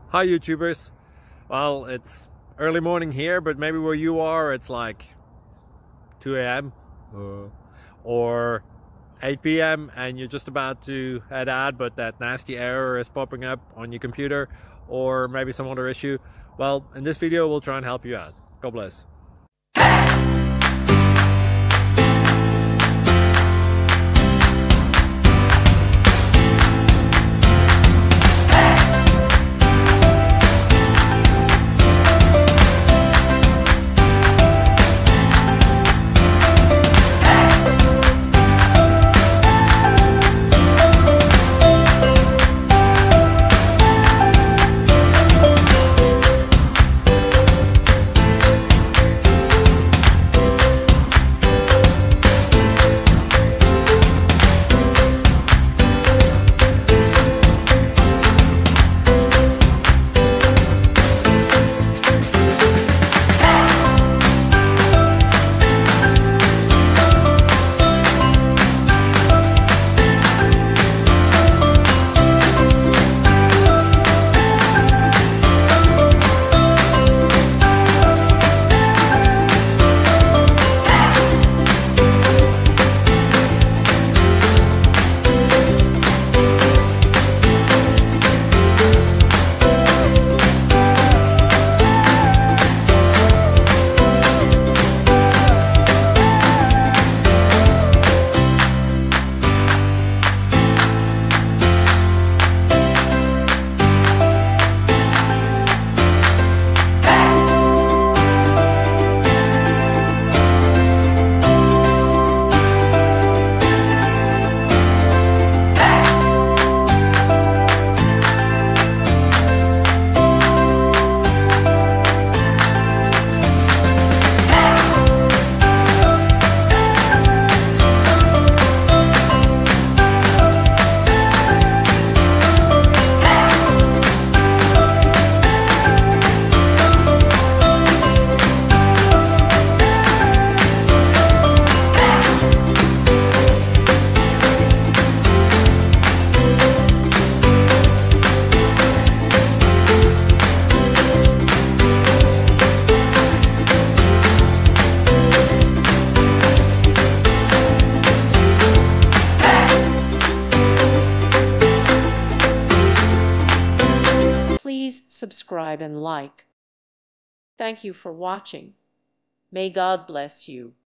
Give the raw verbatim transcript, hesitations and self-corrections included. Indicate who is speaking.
Speaker 1: Hi YouTubers. Well, it's early morning here, but maybe where you are it's like two A M uh, or eight P M and you're just about to head out, but that nasty error is popping up on your computer, or maybe some other issue. Well, in this video we'll try and help you out. God bless.
Speaker 2: Please subscribe and like. Thank you for watching. May God bless you.